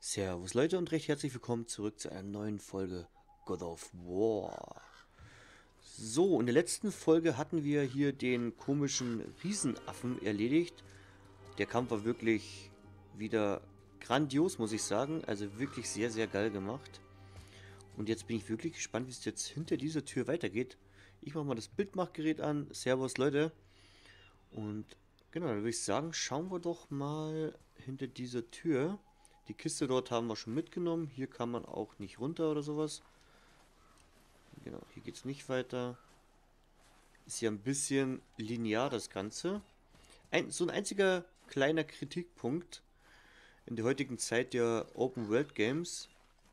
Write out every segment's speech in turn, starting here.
Servus Leute und recht herzlich willkommen zurück zu einer neuen Folge God of War. So, in der letzten Folge hatten wir hier den komischen Riesenaffen erledigt. Der Kampf war wirklich wieder grandios, muss ich sagen. Also wirklich sehr, sehr geil gemacht. Und jetzt bin ich wirklich gespannt, wie es jetzt hinter dieser Tür weitergeht. Ich mache mal das Bildmachgerät an. Servus Leute. Und genau, dann würde ich sagen, schauen wir doch mal hinter dieser Tür. Die Kiste dort haben wir schon mitgenommen. Hier kann man auch nicht runter oder sowas. Genau, hier geht es nicht weiter. Ist ja ein bisschen linear das Ganze. So ein einziger kleiner Kritikpunkt in der heutigen Zeit der Open World Games.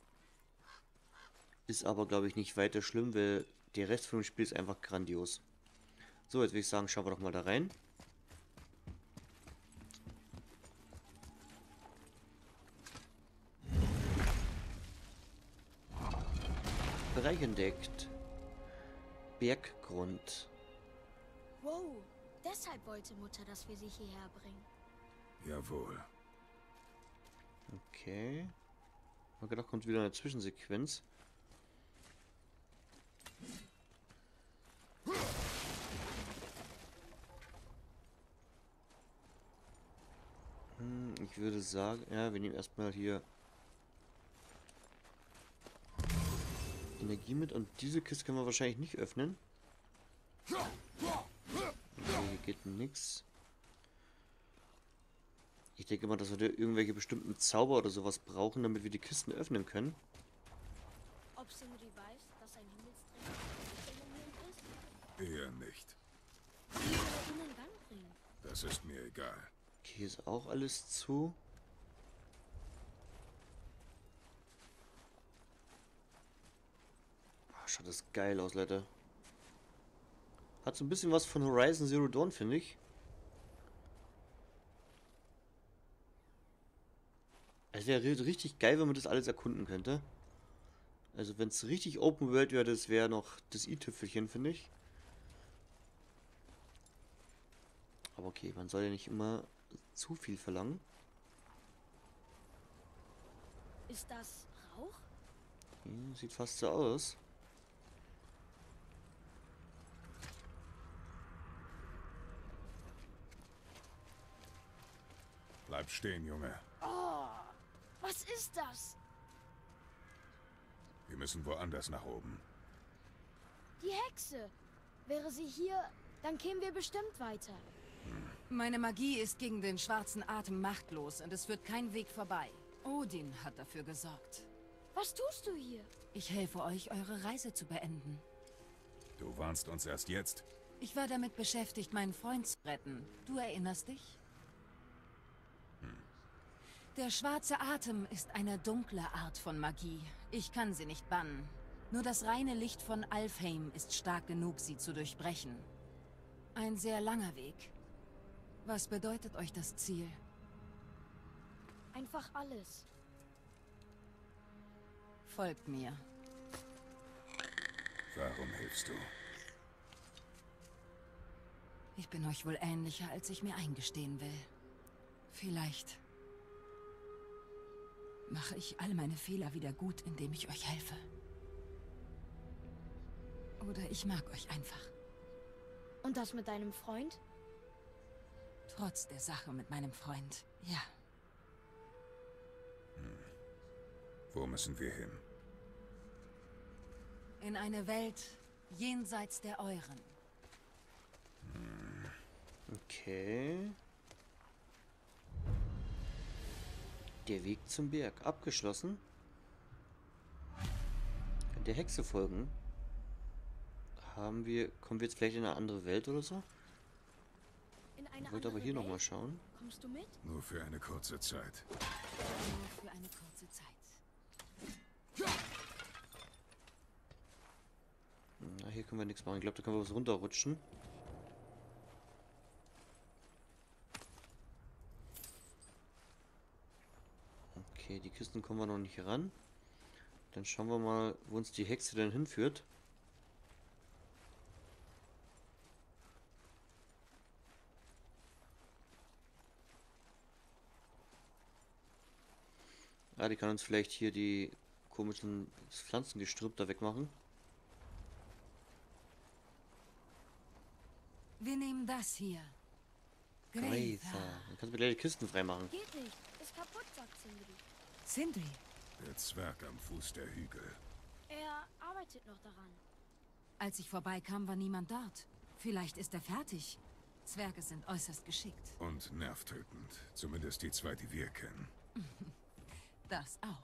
Ist aber, glaube ich, nicht weiter schlimm, weil der Rest vom Spiel ist einfach grandios. So, jetzt würde ich sagen, schauen wir doch mal da rein. Bereich entdeckt. Berggrund. Wow, deshalb wollte Mutter, dass wir sie hierher bringen. Jawohl. Okay. Ich habe gedacht, kommt wieder eine Zwischensequenz. Ich würde sagen, ja, wir nehmen erstmal hier Energie mit und diese Kiste können wir wahrscheinlich nicht öffnen. Okay, hier geht nichts. Ich denke mal, dass wir da irgendwelche bestimmten Zauber oder sowas brauchen, damit wir die Kisten öffnen können. Ob Sindri weiß, dass ein Himmelsträger ein Element ist? Eher nicht. Wie soll er ihn in Gang bringen? Das ist mir egal. Okay, hier ist auch alles zu. Ah, schaut das geil aus, Leute. Hat so ein bisschen was von Horizon Zero Dawn, finde ich. Es wäre richtig geil, wenn man das alles erkunden könnte. Also wenn es richtig Open World wäre, das wäre noch das i-Tüpfelchen, finde ich. Aber okay, man soll ja nicht immer zu viel verlangen. Ist das Rauch? Sieht fast so aus. Bleib stehen, Junge. Oh, was ist das? Wir müssen woanders nach oben. Die Hexe. Wäre sie hier, dann kämen wir bestimmt weiter. Meine Magie ist gegen den schwarzen Atem machtlos und es führt kein Weg vorbei. Odin hat dafür gesorgt. Was tust du hier? Ich helfe euch, eure Reise zu beenden. Du warnst uns erst jetzt. Ich war damit beschäftigt, meinen Freund zu retten. Du erinnerst dich? Der schwarze Atem ist eine dunkle Art von Magie. Ich kann sie nicht bannen. Nur das reine Licht von Alfheim ist stark genug, sie zu durchbrechen. Ein sehr langer Weg. Was bedeutet euch das Ziel? Einfach alles. Folgt mir. Warum hilfst du? Ich bin euch wohl ähnlicher, als ich mir eingestehen will. Vielleicht mache ich all meine Fehler wieder gut, indem ich euch helfe. Oder ich mag euch einfach. Und das mit deinem Freund? Trotz der Sache mit meinem Freund, ja. Wo müssen wir hin? In eine Welt jenseits der euren. Okay. Der Weg zum Berg abgeschlossen. Der Hexe folgen. Kommen wir jetzt vielleicht in eine andere Welt oder so? In eine Ich wollte aber andere hier Welt? nochmal schauen. Kommst du mit? Nur für eine kurze Zeit. Nur für eine kurze Zeit. Na, hier können wir nichts machen. Ich glaube, da können wir was runterrutschen. Okay, die Kisten kommen wir noch nicht ran. Dann schauen wir mal, wo uns die Hexe denn hinführt. Ja, die kann uns vielleicht hier die komischen Pflanzengestrüpp da wegmachen. Wir nehmen das hier. Greither. Dann kannst du mir gleich die Kisten freimachen. Geht nicht. Ist kaputt, sagt Sindri. Sindri, Der Zwerg am Fuß der Hügel. Er arbeitet noch daran. als ich vorbeikam, war niemand dort. Vielleicht ist er fertig. Zwerge sind äußerst geschickt. Und nervtötend. Zumindest die zwei, die wir kennen. Das auch.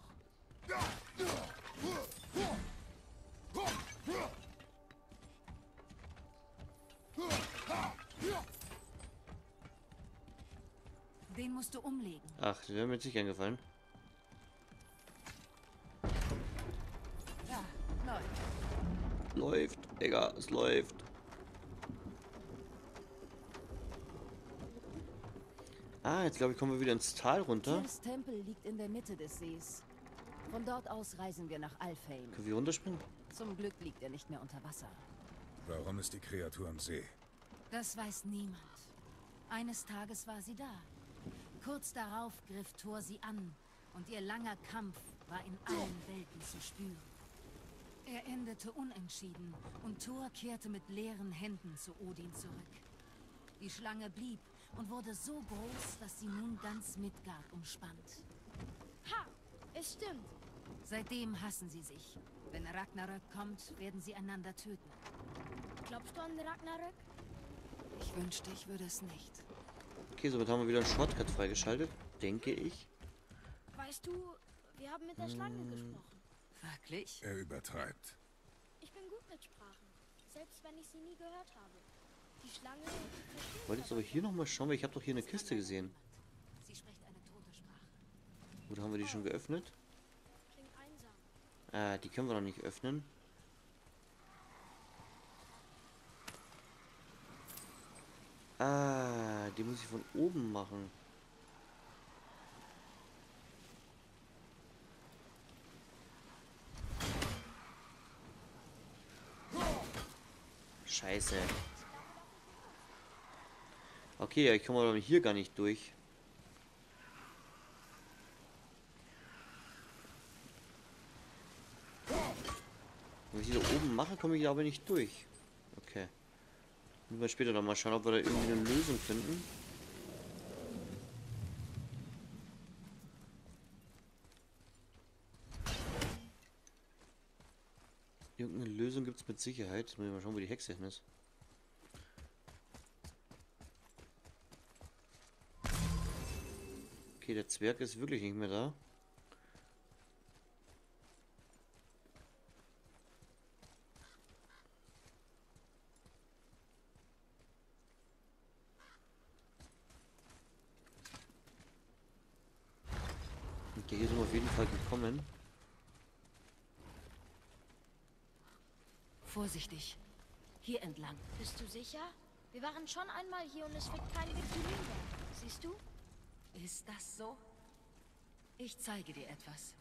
Den musst du umlegen. Ach, das wäre mir jetzt nicht eingefallen. Ja, läuft. Läuft, Digga, es läuft. Ah, jetzt glaube ich, kommen wir wieder ins Tal runter. Tyrs Tempel liegt in der Mitte des Sees. Von dort aus reisen wir nach Alfheim. Können wir runterspringen? Zum Glück liegt er nicht mehr unter Wasser. Warum ist die Kreatur am See? Das weiß niemand. Eines Tages war sie da. Kurz darauf griff Thor sie an und ihr langer Kampf war in allen Welten zu spüren. Er endete unentschieden und Thor kehrte mit leeren Händen zu Odin zurück. Die Schlange blieb und wurde so groß, dass sie nun ganz Midgard umspannt. Ha! Es stimmt. Seitdem hassen sie sich. Wenn Ragnarök kommt, werden sie einander töten. Glaubst du an Ragnarök? Ich wünschte, ich würde es nicht. Okay, somit haben wir wieder einen Shortcut freigeschaltet, denke ich. Weißt du, wir haben mit der Schlange gesprochen. Wirklich? Er übertreibt. Ich bin gut mit Sprachen. Selbst wenn ich sie nie gehört habe. Die Schlange... Ich wollte jetzt aber hier nochmal schauen, weil ich habe doch hier eine Kiste gesehen. Sie spricht eine tote Sprache. Oder haben wir die schon geöffnet? Klingt einsam. Ah, die können wir noch nicht öffnen. Ah, die muss ich von oben machen. Scheiße. Okay, ja, ich komme aber hier gar nicht durch. Wenn ich die da oben mache, komme ich aber nicht durch. Okay. Müssen wir später noch mal schauen, ob wir da irgendwie eine Lösung finden. Irgendeine Lösung gibt es mit Sicherheit. Jetzt muss ich mal schauen, wo die Hexe hin ist. Okay, der Zwerg ist wirklich nicht mehr da. Okay, hier sind wir auf jeden Fall gekommen. Vorsichtig. Hier entlang. Bist du sicher? Wir waren schon einmal hier und es führt kein Weg hinüber. Siehst du? Ist das so? Ich zeige dir etwas.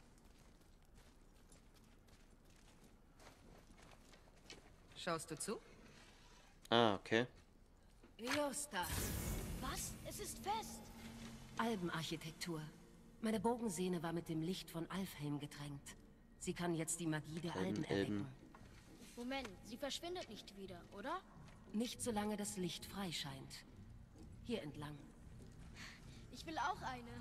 Schaust du zu? Ah, okay. Eostas. Was? Es ist fest. Albenarchitektur. Meine Bogensehne war mit dem Licht von Alfheim getränkt. Sie kann jetzt die Magie der Alben erwecken. Moment, sie verschwindet nicht wieder, oder? Nicht solange das Licht frei scheint. Hier entlang. Ich will auch eine.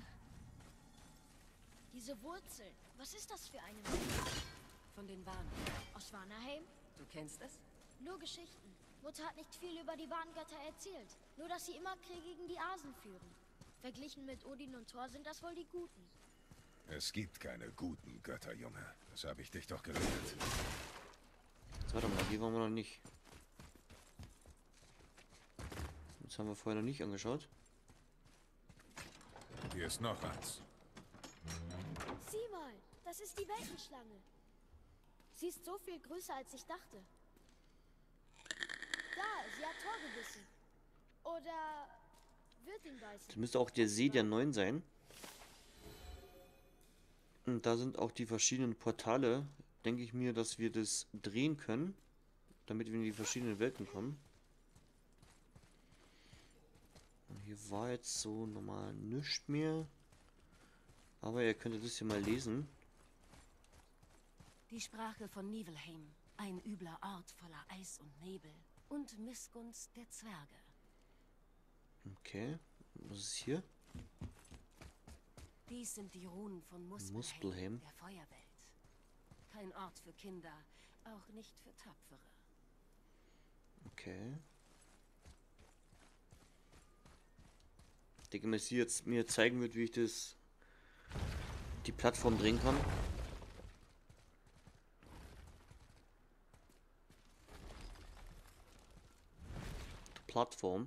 Diese Wurzeln. Was ist das für eine? Von den Warnen. Aus Vanaheim? Du kennst es? Nur Geschichten. Mutter hat nicht viel über die Warngötter erzählt. Nur, dass sie immer Krieg gegen die Asen führen. Verglichen mit Odin und Thor sind das wohl die Guten. Es gibt keine guten Götter, Junge. Das habe ich dich doch gelehrt. Jetzt warte mal, die waren wir noch nicht. Das haben wir vorher noch nicht angeschaut. Hier ist noch eins. Sieh mal, das ist die Weltenschlange. Sie ist so viel größer, als ich dachte. Da, sie hat Thor gebissen. Oder wird ihn beißen. Das müsste auch der See der Neun sein. Und da sind auch die verschiedenen Portale. Denke ich mir, dass wir das drehen können, damit wir in die verschiedenen Welten kommen. Und hier war jetzt so normal nichts mehr. Aber ihr könntet das hier mal lesen. Die Sprache von Nibelheim, ein übler Ort voller Eis und Nebel und Missgunst der Zwerge. Okay, was ist hier? Dies sind die Runen von Muspelheim. Muspelheim, der Feuerwelt. Kein Ort für Kinder, auch nicht für Tapfere. Okay. Ich denke mal, sie jetzt mir zeigen wird, wie ich die Plattform drehen kann. Die Plattform.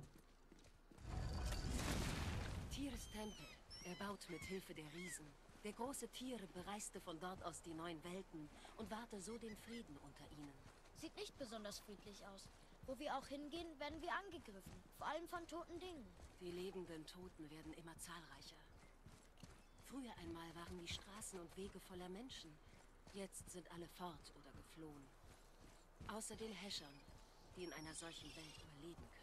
Tyrs Tempel, erbaut mit Hilfe der Riesen. Der große Tyr bereiste von dort aus die neuen Welten und wahrte so den Frieden unter ihnen. Sieht nicht besonders friedlich aus. Wo wir auch hingehen, werden wir angegriffen. Vor allem von toten Dingen. Die lebenden Toten werden immer zahlreicher. Früher einmal waren die Straßen und Wege voller Menschen. Jetzt sind alle fort oder geflohen. Außer den Häschern, die in einer solchen Welt überleben können.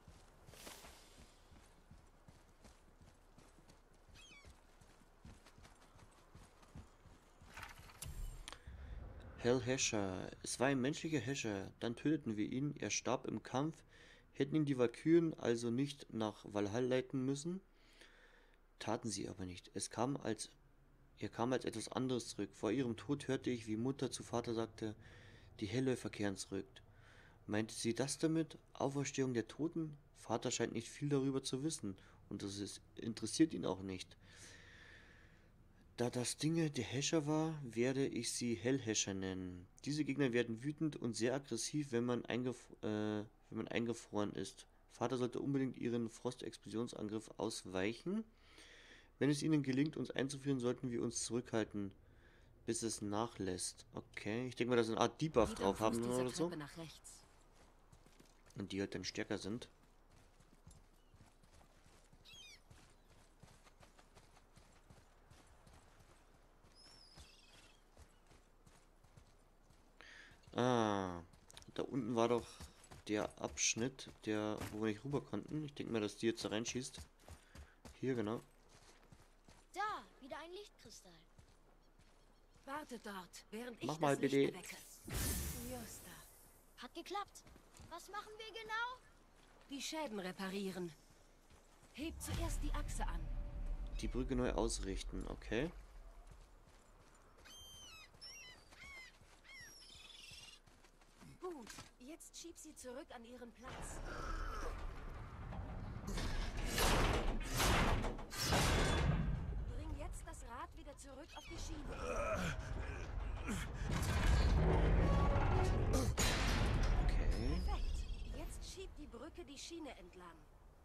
Hellhäscher. Es war ein menschlicher Häscher. Dann töteten wir ihn. Er starb im Kampf. Hätten ihn die Walküren also nicht nach Valhall leiten müssen? Taten sie aber nicht. Er kam als etwas anderes zurück. Vor ihrem Tod hörte ich, wie Mutter zu Vater sagte, die Hellläufer kehren zurück. Meinte sie das damit? Auferstehung der Toten? Vater scheint nicht viel darüber zu wissen. Und interessiert ihn auch nicht. Da das Dinge der Häscher war, werde ich sie Hellhäscher nennen. Diese Gegner werden wütend und sehr aggressiv, wenn man eingefroren ist. Vater sollte unbedingt ihren Frostexplosionsangriff ausweichen. Wenn es ihnen gelingt, uns einzuführen, sollten wir uns zurückhalten, bis es nachlässt. Okay, ich denke mal, dass sie eine Art Debuff drauf haben oder so. Nach rechts. Und die halt dann stärker sind. Ah, da unten war doch der Abschnitt, wo wir nicht rüber konnten. Ich denke mal, dass die jetzt da reinschießt. Hier, genau. Da, wieder ein Lichtkristall. Wartet dort, während ich Mach mal das Licht bitte. erwecke. Josta. Hat geklappt. Was machen wir genau? Die Schäden reparieren. Hebt zuerst die Achse an. Die Brücke neu ausrichten, okay. Gut, jetzt schieb sie zurück an ihren Platz. Bring jetzt das Rad wieder zurück auf die Schiene. Okay. Perfekt. Jetzt schiebt die Brücke die Schiene entlang.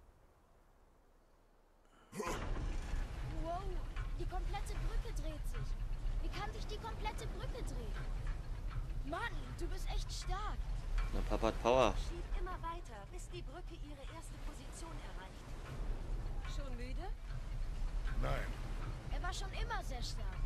Wow, die komplette Brücke dreht sich. Wie kann sich die komplette Brücke drehen? Mann, du bist echt stark. Na, Papa hat Power. Schieb immer weiter, bis die Brücke ihre erste Position erreicht. Schon müde? Nein, Er war schon immer sehr stark.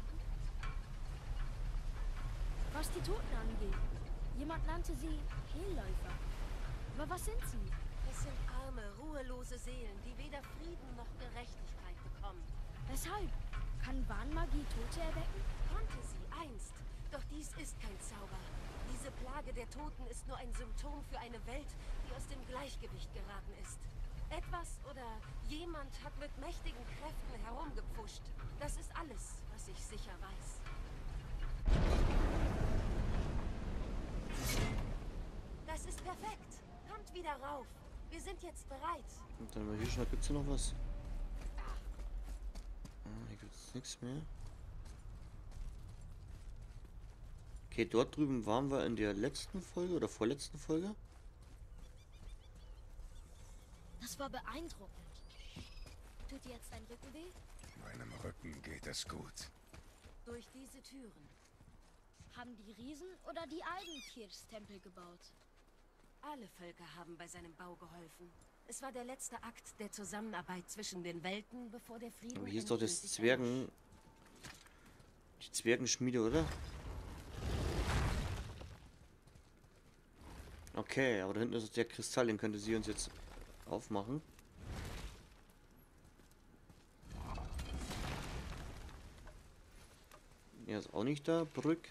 Was die Toten angeht. Jemand nannte sie Hellläufer. Aber was sind sie? Es sind arme, ruhelose Seelen, die weder Frieden noch Gerechtigkeit bekommen. Weshalb? Kann Warnmagie Tote erwecken? Konnte sie einst. Doch dies ist kein Zauber. Diese Plage der Toten ist nur ein Symptom für eine Welt, die aus dem Gleichgewicht geraten ist. Etwas oder jemand hat mit mächtigen Kräften herumgepfuscht. Das ist alles, was ich sicher weiß. Das ist perfekt. Kommt wieder rauf. Wir sind jetzt bereit. Und dann mal hier schon, gibt's hier noch was? Ah, hier gibt's nichts mehr. Okay, dort drüben waren wir in der letzten Folge oder vorletzten Folge. Das war beeindruckend. Tut dir jetzt dein Rücken weh? meinem Rücken geht es gut. Durch diese Türen. Haben die Riesen oder die Alten Kirchs Tempel gebaut? Alle Völker haben bei seinem Bau geholfen. Es war der letzte Akt der Zusammenarbeit zwischen den Welten, bevor der Frieden... Aber hier ist doch das endgültig erlosch. Die Zwergenschmiede, oder? Okay, aber da hinten ist der Kristall, den könnte sie uns jetzt aufmachen. Er ist auch nicht da. Brück.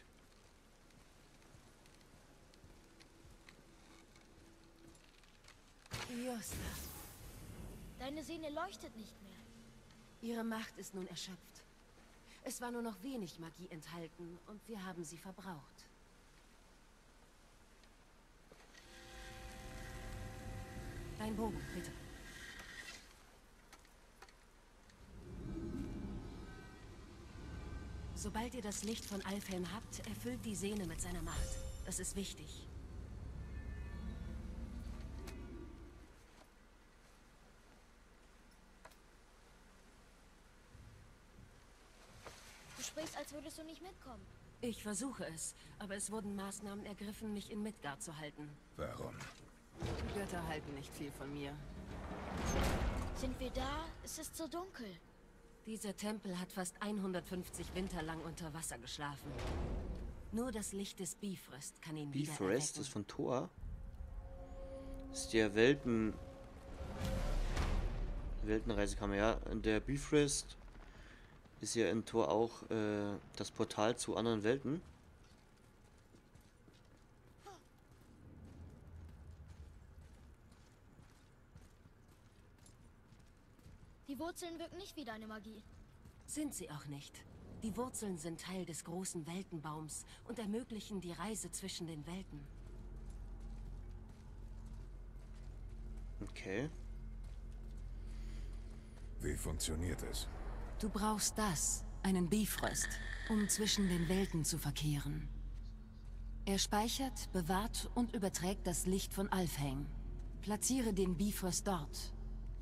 Josta, Deine Sehne leuchtet nicht mehr. ihre Macht ist nun erschöpft. Es war nur noch wenig Magie enthalten und wir haben sie verbraucht. Dein Bogen, bitte. Sobald ihr das Licht von Alfheim habt, erfüllt die Sehne mit seiner Macht. Das ist wichtig. Du sprichst, als würdest du nicht mitkommen. Ich versuche es, aber es wurden Maßnahmen ergriffen, mich in Midgard zu halten. Warum? Die Götter halten nicht viel von mir. Sind wir da? Es ist so dunkel. Dieser Tempel hat fast 150 Winter lang unter Wasser geschlafen. Nur das Licht des Bifrost kann ihn wieder Bifrost erwecken. ist von Thor. Ist der Weltenreisekammer, ja. Der Bifrost ist ja in Thor auch das Portal zu anderen Welten. Die Wurzeln wirken nicht wie deine Magie. Sind sie auch nicht. Die Wurzeln sind Teil des großen Weltenbaums und ermöglichen die Reise zwischen den Welten. Okay. Wie funktioniert es? Du brauchst das, einen Bifrost, um zwischen den Welten zu verkehren. Er speichert, bewahrt und überträgt das Licht von Alfheim. Platziere den Bifrost dort.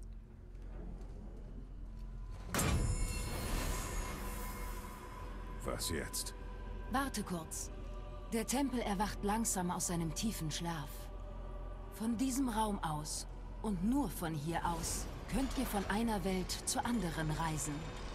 Was jetzt? Warte kurz. Der Tempel erwacht langsam aus seinem tiefen Schlaf. Von diesem Raum aus und nur von hier aus könnt ihr von einer Welt zur anderen reisen.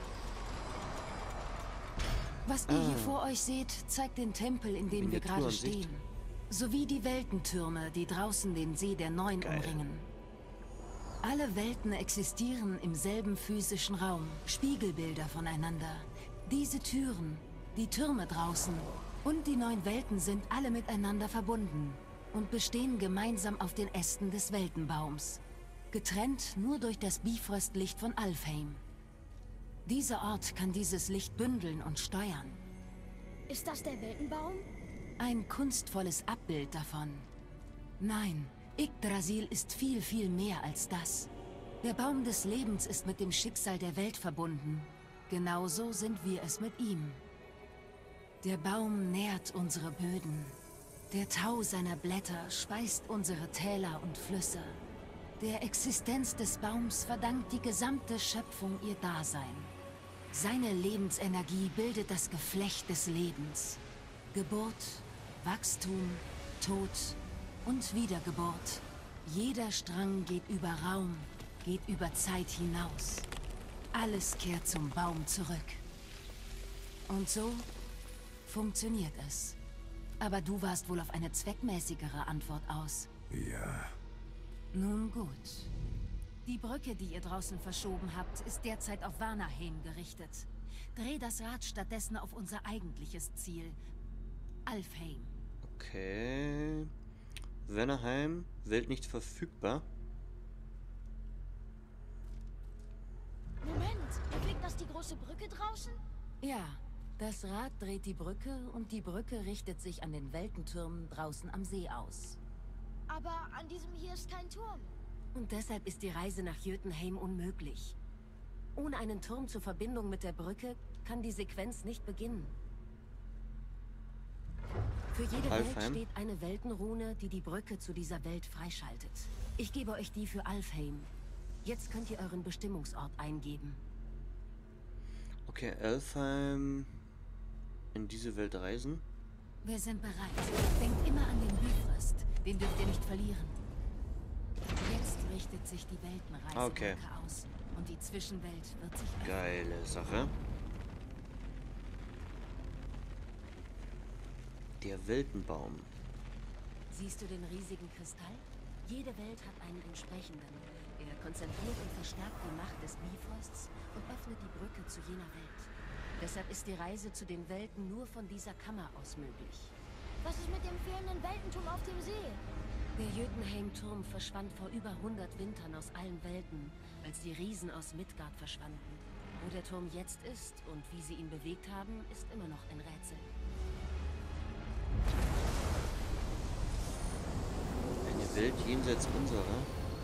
Was ihr hier vor euch seht, zeigt den Tempel, in dem wir gerade Miniaturansicht. stehen. Sowie die Weltentürme, die draußen den See der Neuen umringen. Alle Welten existieren im selben physischen Raum, Spiegelbilder voneinander. Diese Türen, die Türme draußen und die 9 Welten sind alle miteinander verbunden und bestehen gemeinsam auf den Ästen des Weltenbaums. Getrennt nur durch das Bifrostlicht von Alfheim. Dieser Ort kann dieses Licht bündeln und steuern. Ist das der Weltenbaum? Ein kunstvolles Abbild davon. Nein, Yggdrasil ist viel, viel mehr als das. Der Baum des Lebens ist mit dem Schicksal der Welt verbunden. Genauso sind wir es mit ihm. Der Baum nährt unsere Böden. Der Tau seiner Blätter speist unsere Täler und Flüsse. Der Existenz des Baums verdankt die gesamte Schöpfung ihr Dasein. Seine Lebensenergie bildet das Geflecht des Lebens. Geburt, Wachstum, Tod und Wiedergeburt. Jeder Strang geht über Raum, geht über Zeit hinaus. Alles kehrt zum Baum zurück. Und so funktioniert es. Aber du warst wohl auf eine zweckmäßigere Antwort aus. Ja. Nun gut. Die Brücke, die ihr draußen verschoben habt, ist derzeit auf Vanaheim gerichtet. Dreh das Rad stattdessen auf unser eigentliches Ziel, Alfheim. Okay. Vanaheim, Welt nicht verfügbar. Moment, erblickt das die große Brücke draußen? Ja, das Rad dreht die Brücke und die Brücke richtet sich an den Weltentürmen draußen am See aus. Aber an diesem hier ist kein Turm. Und deshalb ist die Reise nach Jötunheim unmöglich. Ohne einen Turm zur Verbindung mit der Brücke kann die Sequenz nicht beginnen. Für jede Welt Alfheim. steht eine Weltenrune, die die Brücke zu dieser Welt freischaltet. Ich gebe euch die für Alfheim. Jetzt könnt ihr euren Bestimmungsort eingeben. Okay, Alfheim. In diese Welt reisen. Wir sind bereit. Denkt immer an den Bifrost. Den dürft ihr nicht verlieren. Jetzt richtet sich die Weltenreisebrücke Okay. aus. Und die Zwischenwelt wird sich öffnen. Geile Sache. Der Weltenbaum. Siehst du den riesigen Kristall? Jede Welt hat einen entsprechenden. Er konzentriert und verstärkt die Macht des Bifrosts und öffnet die Brücke zu jener Welt. Deshalb ist die Reise zu den Welten nur von dieser Kammer aus möglich. Was ist mit dem fehlenden Weltenturm auf dem See? Der Jötunheim-Turm verschwand vor über 100 Wintern aus allen Welten, als die Riesen aus Midgard verschwanden. Wo der Turm jetzt ist und wie sie ihn bewegt haben, ist immer noch ein Rätsel. Eine Welt jenseits unserer.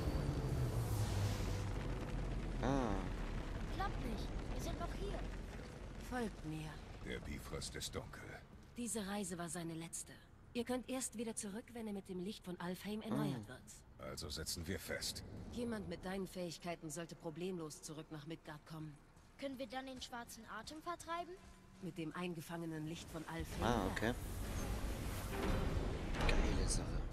Ah, Klappt nicht. Wir sind noch hier. Folgt mir. Der Bifrost ist dunkel. Diese Reise war seine letzte. Ihr könnt erst wieder zurück, wenn er mit dem Licht von Alfheim erneuert wird. Also setzen wir fest. Jemand mit deinen Fähigkeiten sollte problemlos zurück nach Midgard kommen. Können wir dann den schwarzen Atem vertreiben? Mit dem eingefangenen Licht von Alfheim. ah, okay. Geile Sache.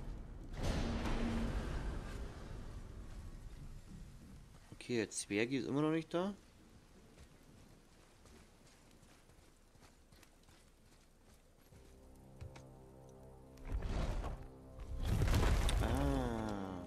Okay, der Zwergi ist immer noch nicht da. Ah.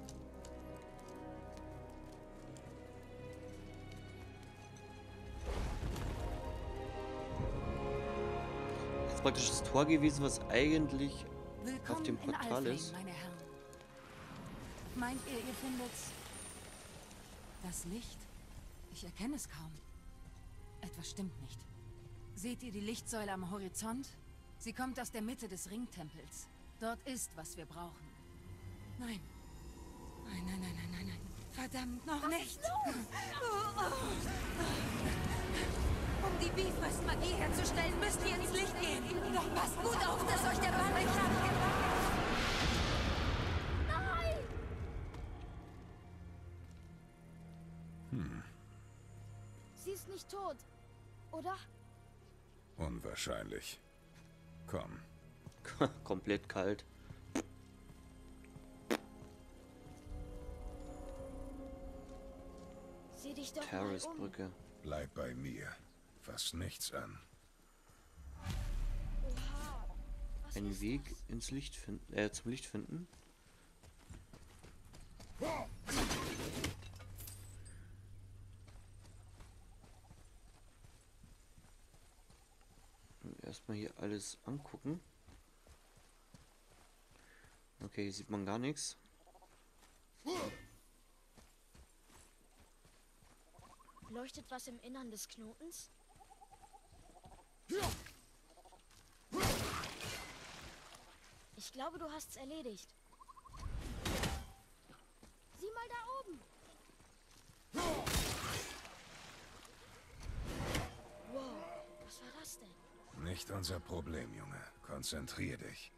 Das ist praktisch das Tor gewesen, was eigentlich Willkommen auf dem in Portal Alfheim, ist. meine Herren. Meint ihr findet's? Das Licht? Ich erkenne es kaum. Etwas stimmt nicht. Seht ihr die Lichtsäule am Horizont? Sie kommt aus der Mitte des Ringtempels. Dort ist, was wir brauchen. Nein. Nein, nein, nein, nein, nein, nein. Verdammt, noch nicht. Um die Bifrost-Magie herzustellen, müsst ihr ins Licht gehen. Doch passt gut auf, dass euch der Bann nicht abgeht. Sie ist nicht tot, oder? Unwahrscheinlich. Komm. Komplett kalt. Sieh dich doch mal um. Terrace-Brücke. Bleib bei mir. Fass nichts an. Oha. Was Einen ist Weg das? ins Licht finden, zum Licht finden. Erstmal hier alles angucken. Okay, hier sieht man gar nichts. Leuchtet was im Innern des Knotens? Ich glaube, du hast's erledigt. Sieh mal da oben. Wow, was war das denn? Nicht unser Problem, Junge. Konzentrier dich.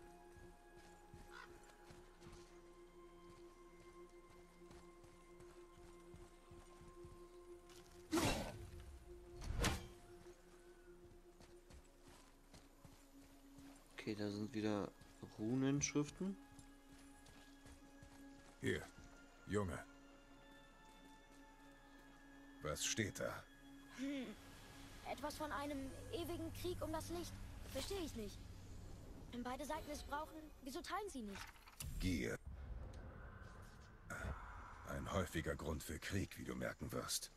Okay, da sind wieder Runenschriften. Hier, Junge. Was steht da? Etwas von einem ewigen Krieg um das Licht. Verstehe ich nicht. Wenn beide Seiten es brauchen, wieso teilen sie nicht? Gier. Ein häufiger Grund für Krieg, wie du merken wirst.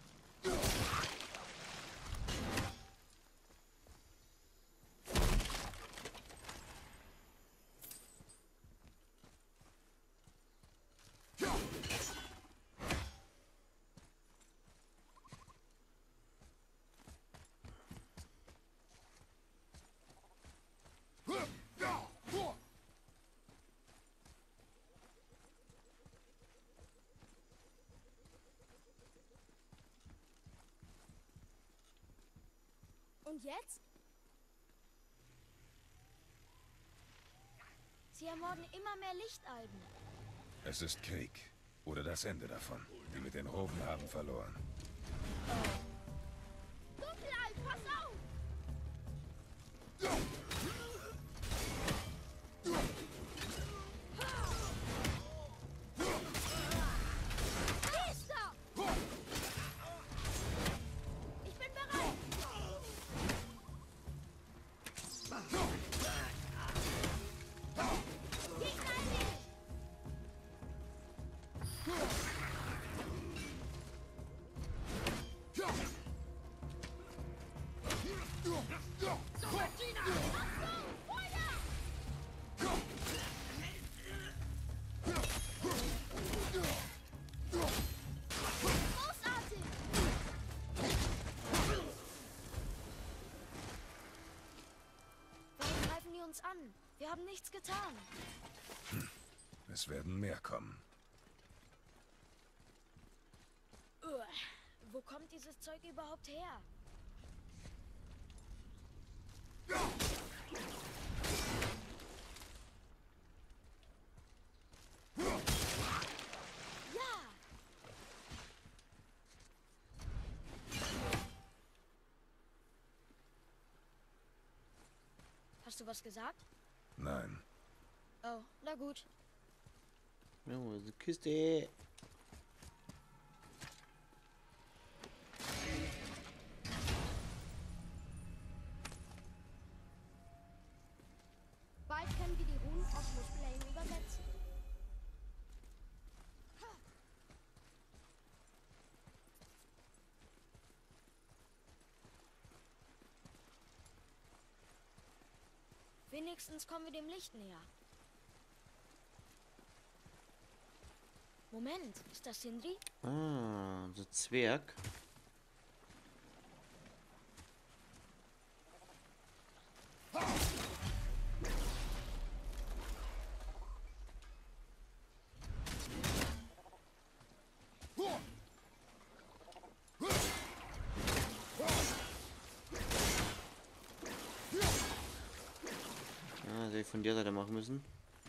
Und jetzt? Sie ermorden immer mehr Lichtalben. Es ist Krieg. Oder das Ende davon. Die mit den Roben haben verloren. Dunkelalb, pass auf! Gester! Ich bin bereit! Gegner erledigt! uns an. Wir haben nichts getan. Es werden mehr kommen. Wo kommt dieses Zeug überhaupt her? Ja! Hast du was gesagt? Nein. Oh, na gut. Ja, diese Kiste. Bald können wir die Runen auf Muspelheim übersetzen. Wenigstens kommen wir dem Licht näher. Moment, ist das Sindri? Ah, so Zwerg. Ah, hätte ich von der Seite machen müssen.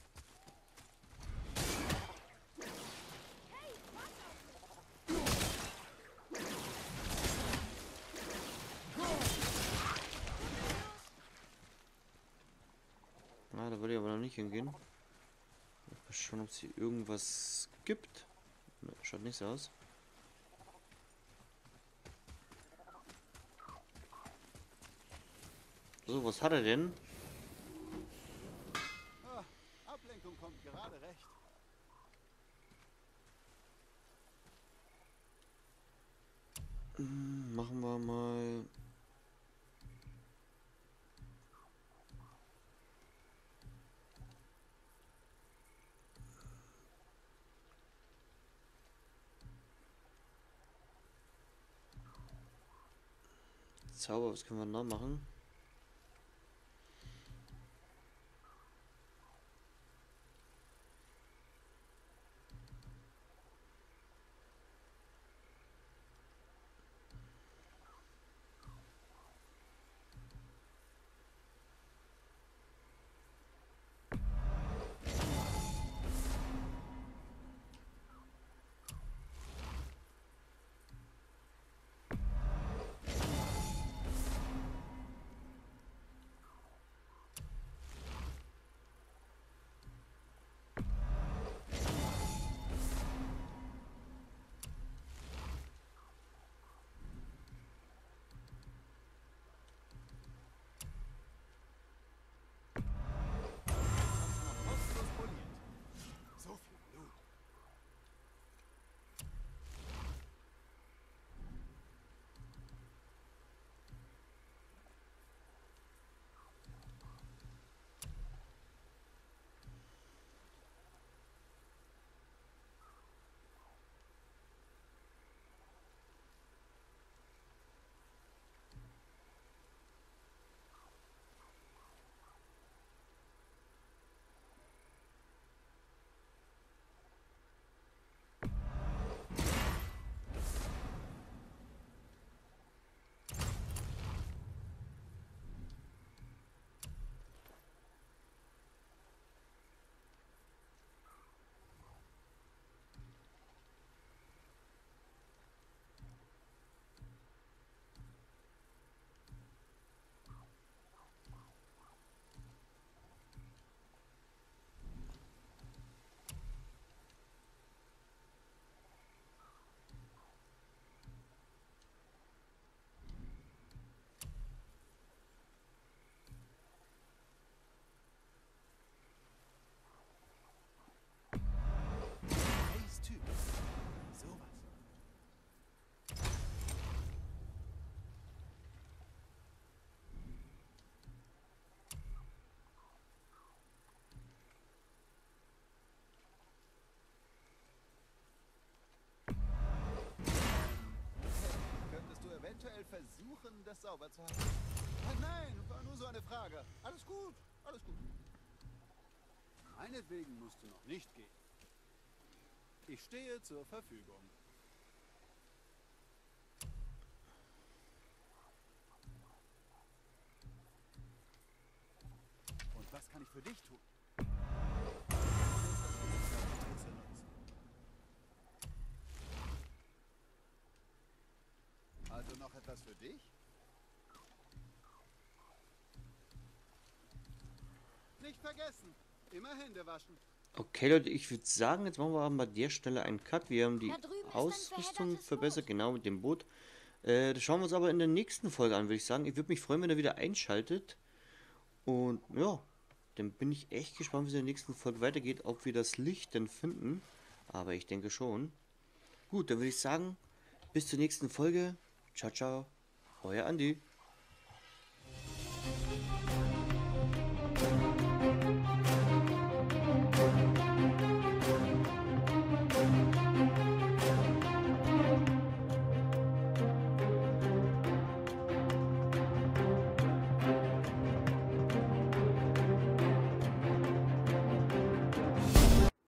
Ah, da würde ich aber noch nicht hingehen. Mal schauen, ob es hier irgendwas gibt. Ne, schaut nicht so aus. So, was hat er denn? Ah, Ablenkung kommt gerade recht. Machen wir mal. Zauber, was können wir noch machen? Kostenlos poliert. So viel Blut. Scheiß Typ. Sowas. Könntest du eventuell versuchen, das sauber zu halten? Nein, war nur so eine Frage. Alles gut, Alles gut. Meinetwegen musst du noch nicht gehen. Ich stehe zur Verfügung. Und was kann ich für dich tun? Also noch etwas für dich? Nicht vergessen, immer Hände waschen. Okay, Leute, ich würde sagen, jetzt machen wir aber an der Stelle einen Cut. Wir haben die Da drüben ist ein Ausrüstung verheddertes verbessert, Boot. genau mit dem Boot. Das schauen wir uns aber in der nächsten Folge an, würde ich sagen. Ich würde mich freuen, wenn ihr wieder einschaltet. Und ja, dann bin ich echt gespannt, wie es in der nächsten Folge weitergeht, ob wir das Licht denn finden. Aber ich denke schon. Gut, dann würde ich sagen, bis zur nächsten Folge. Ciao, ciao. Euer Andi.